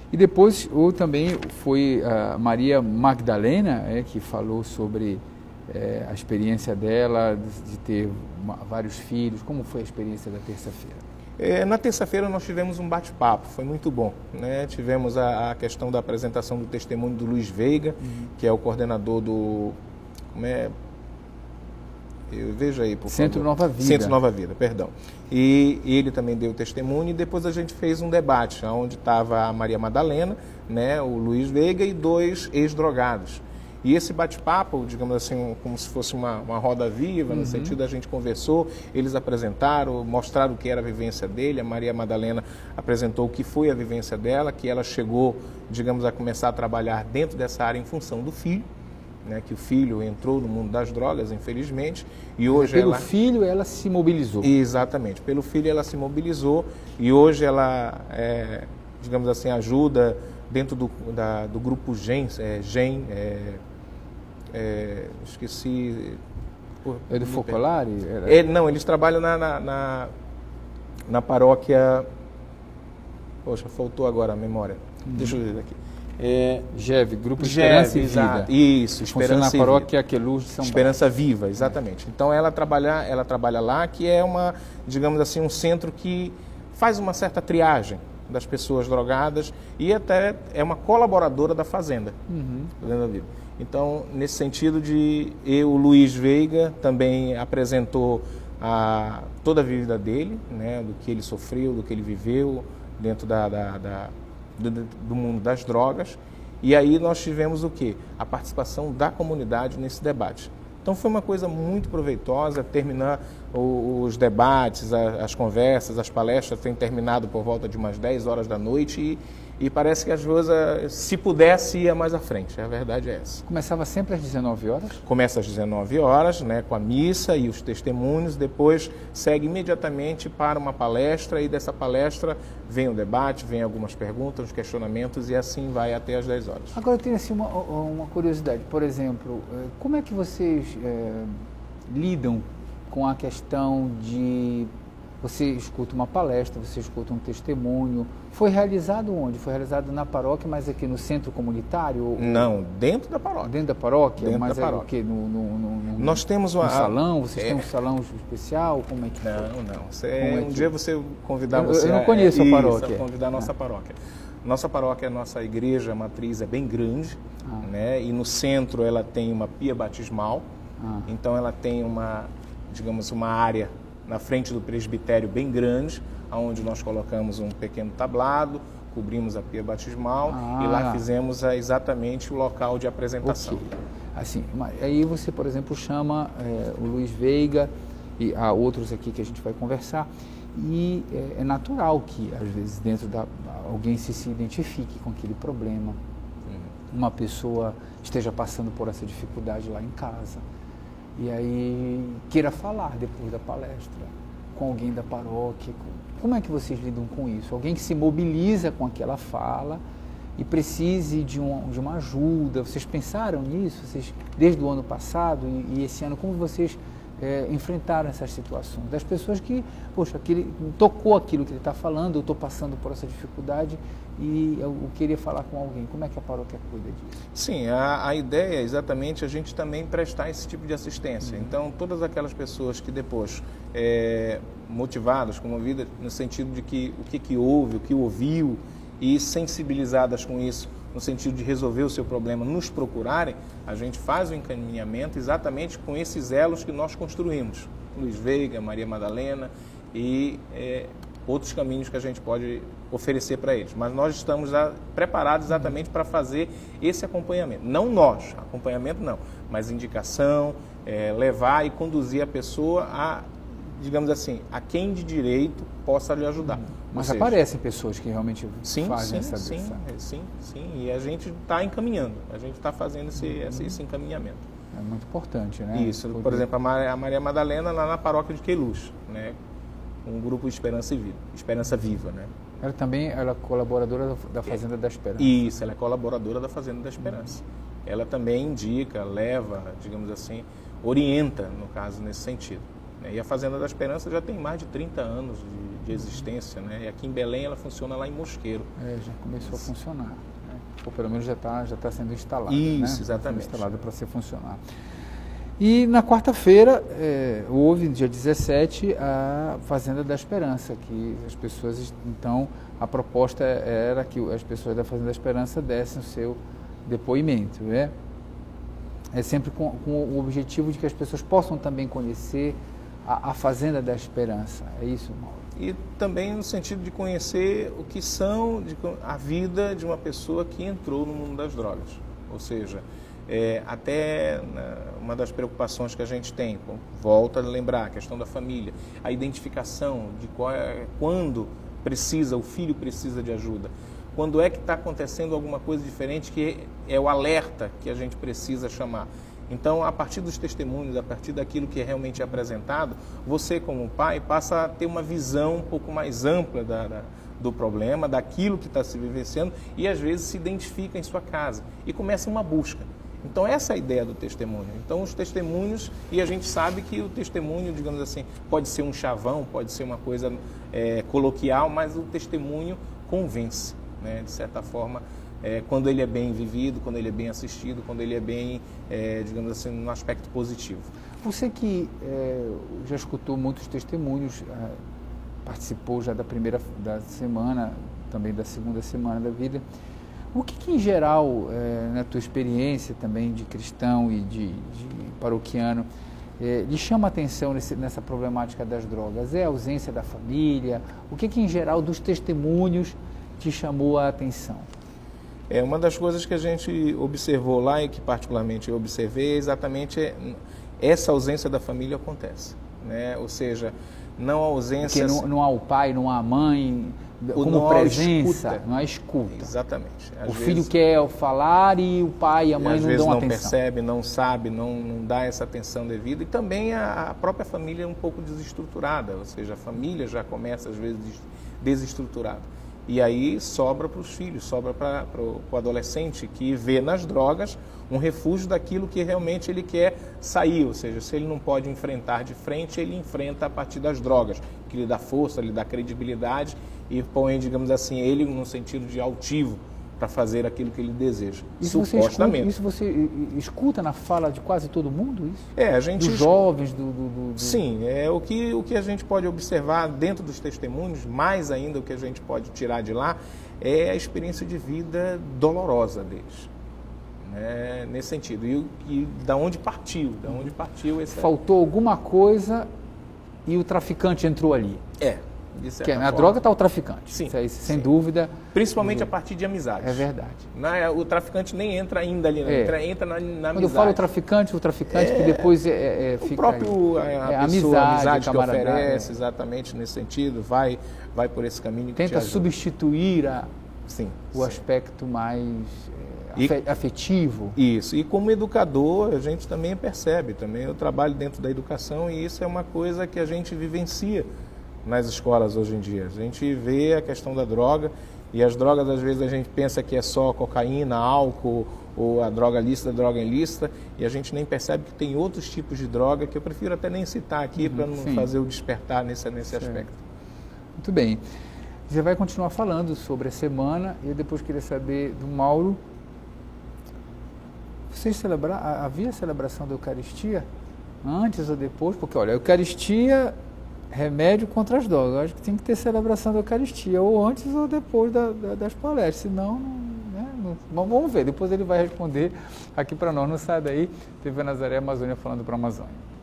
E depois também foi a Maria Magdalena, que falou sobre a experiência dela de ter vários filhos. Como foi a experiência da terça-feira? Na terça-feira nós tivemos um bate-papo, foi muito bom, né? Tivemos a questão da apresentação do testemunho do Luiz Veiga, que é o coordenador do... Veja aí, por Centro favor. Nova Vida. Centro Nova Vida, perdão. E ele também deu testemunho, e depois a gente fez um debate, onde estava a Maria Madalena, né, o Luiz Veiga e 2 ex-drogados. E esse bate-papo, digamos assim, como se fosse uma roda viva, no sentido, a gente conversou, eles apresentaram, mostraram o que era a vivência dele, a Maria Madalena apresentou o que foi a vivência dela, que ela chegou, digamos, a começar a trabalhar dentro dessa área em função do filho, né, que o filho entrou no mundo das drogas, infelizmente, e hoje pelo filho ela se mobilizou. Exatamente, pelo filho ela se mobilizou, e hoje ela, digamos assim, ajuda dentro do grupo esqueci... É do Focolare? Não, eles trabalham na paróquia... Poxa, faltou agora a memória. Deixa eu ver aqui. GEV, Grupo Esperança e Vida. Isso, Esperança na paróquia Aqueluz de São Esperança Viva, exatamente. Então ela trabalha lá, que é digamos assim, um centro que faz uma certa triagem das pessoas drogadas e até é uma colaboradora da Fazenda, Fazenda Viva. Então, nesse sentido o Luiz Veiga também apresentou toda a vida dele, né, do que ele sofreu, do que ele viveu dentro do mundo das drogas. E aí nós tivemos o quê? A participação da comunidade nesse debate. Então foi uma coisa muito proveitosa, terminar os debates, as conversas, as palestras têm terminado por volta de umas 10 horas da noite e parece que a Josa, se pudesse, ia mais à frente, a verdade é essa. Começava sempre às 19 horas? Começa às 19 horas, né, com a missa e os testemunhos, depois segue imediatamente para uma palestra e dessa palestra vem o debate, vem algumas perguntas, os questionamentos e assim vai até às 10 horas. Agora eu tenho assim uma curiosidade, por exemplo, como é que vocês lidam com a questão de você escuta uma palestra, você escuta um testemunho, foi realizado onde? Foi realizado na paróquia, mas aqui no centro comunitário? Não, dentro da paróquia. Dentro da paróquia? Dentro mas da paróquia. O quê? Nós temos um salão? Vocês têm um salão especial? Como é que Não. Um dia você convidar eu não conheço a paróquia. Convidar a nossa paróquia. Nossa paróquia, nossa igreja matriz é bem grande, né? E no centro ela tem uma pia batismal, então ela tem digamos, uma área na frente do presbitério bem grande, onde nós colocamos um pequeno tablado, cobrimos a pia batismal e lá fizemos exatamente o local de apresentação. Okay. Assim, aí você, por exemplo, chama o Luiz Veiga e há outros aqui que a gente vai conversar e é natural que, às vezes, alguém se identifique com aquele problema, uma pessoa esteja passando por essa dificuldade lá em casa. E aí queira falar depois da palestra com alguém da paróquia. Como é que vocês lidam com isso? Alguém que se mobiliza com aquela fala e precise de uma ajuda. Vocês pensaram nisso? Vocês, desde o ano passado e esse ano, como vocês enfrentaram essas situações? Das pessoas que, poxa, tocou aquilo que ele está falando, eu estou passando por essa dificuldade e eu queria falar com alguém. Como é que a paróquia cuida disso? Sim, a ideia é exatamente a gente também prestar esse tipo de assistência. Então, todas aquelas pessoas que depois, motivadas, comovidas, no sentido de que o que houve, o que ouviu, e sensibilizadas com isso, no sentido de resolver o seu problema, nos procurarem, a gente faz o encaminhamento exatamente com esses elos que nós construímos. Luiz Veiga, Maria Madalena e outros caminhos que a gente pode oferecer para eles. Mas nós estamos preparados exatamente para fazer esse acompanhamento. Não nós, acompanhamento não, mas indicação, levar e conduzir a pessoa a, digamos assim, a quem de direito possa lhe ajudar. Mas aparecem pessoas que realmente fazem essa Sim, e a gente está encaminhando, a gente está fazendo esse encaminhamento. É muito importante, né? Isso, por exemplo, a Maria Madalena lá na paróquia de Queluz, né? Um grupo Esperança Viva, né? Ela também é colaboradora da Fazenda da Esperança. Isso, ela é colaboradora da Fazenda da Esperança. Ela também indica, leva, digamos assim, orienta, no caso, nesse sentido. né? E a Fazenda da Esperança já tem mais de 30 anos de existência, né? E aqui em Belém ela funciona lá em Mosqueiro. Já começou a funcionar, né? Ou pelo menos já tá sendo instalada. Isso, né? exatamente. Instalada para ser funcionar. E na quarta-feira, houve, no dia 17, a Fazenda da Esperança, que as pessoas, então, a proposta era que as pessoas da Fazenda da Esperança dessem o seu depoimento, né? É sempre com o objetivo de que as pessoas possam também conhecer a Fazenda da Esperança. É isso, Mauro? E também no sentido de conhecer o que são a vida de uma pessoa que entrou no mundo das drogas. Ou seja, até uma das preocupações que a gente tem, volta a lembrar, a questão da família, a identificação de quando o filho precisa de ajuda. Quando é que está acontecendo alguma coisa diferente, que é o alerta que a gente precisa chamar. Então, a partir dos testemunhos, a partir daquilo que é realmente apresentado, você como pai passa a ter uma visão um pouco mais ampla do problema, daquilo que está se vivenciando e às vezes se identifica em sua casa e começa uma busca. Então, essa é a ideia do testemunho. Então, os testemunhos, e a gente sabe que o testemunho, digamos assim, pode ser um chavão, pode ser uma coisa coloquial, mas o testemunho convence, né? De certa forma, quando ele é bem vivido, quando ele é bem assistido, quando ele é bem, digamos assim, no aspecto positivo. Você que já escutou muitos testemunhos, participou já da semana, também da segunda semana da vida, o que em geral, na tua experiência também de cristão e de paroquiano, lhe chama a atenção nessa problemática das drogas? É a ausência da família? O que em geral dos testemunhos te chamou a atenção? Uma das coisas que a gente observou lá e que particularmente eu observei é exatamente essa ausência da família acontece, né? Ou não a ausência... Porque não há o pai, não há a mãe como presença, não há escuta. Exatamente. O filho quer falar e o pai e a mãe não dão atenção. Às vezes não percebe, não sabe, não dá essa atenção devida. E também a própria família é um pouco desestruturada, ou seja, a família já começa às vezes desestruturada. E aí sobra para os filhos, sobra para o adolescente que vê nas drogas um refúgio daquilo que realmente ele quer sair. Ou seja, se ele não pode enfrentar de frente, ele enfrenta a partir das drogas, que lhe dá força, lhe dá credibilidade e põe, digamos assim, ele no sentido de altivo para fazer aquilo que ele deseja, supostamente. Isso você escuta na fala de quase todo mundo? Isso? A gente... Dos jovens, Sim, o que a gente pode observar dentro dos testemunhos, mais ainda o que a gente pode tirar de lá, é a experiência de vida dolorosa deles, né? Nesse sentido. E da onde partiu esse... Faltou alguma coisa e o traficante entrou ali. Na droga está o traficante. Sim, sem dúvida. Principalmente a partir de amizades. É verdade. O traficante nem entra ainda ali, entra na amizade. Quando eu falo o traficante que depois fica... O próprio a amizade que oferece, exatamente nesse sentido, vai por esse caminho. Tenta substituir o aspecto mais afetivo. Isso. E como educador, a gente também percebe. Eu trabalho dentro da educação e isso é uma coisa que a gente vivencia nas escolas hoje em dia. A gente vê a questão da droga e as drogas, às vezes, a gente pensa que é só cocaína, álcool ou a droga lícita, a droga ilícita, e a gente nem percebe que tem outros tipos de droga que eu prefiro até nem citar aqui para não fazer o despertar nesse aspecto. Muito bem. Você vai continuar falando sobre a semana e eu depois queria saber do Mauro. Havia celebração da Eucaristia antes ou depois? Porque, olha, a Eucaristia... remédio contra as drogas. Eu acho que tem que ter celebração da Eucaristia, ou antes ou depois das palestras, senão, vamos ver, depois ele vai responder aqui para nós, não sai daí, TV Nazaré Amazônia falando para a Amazônia.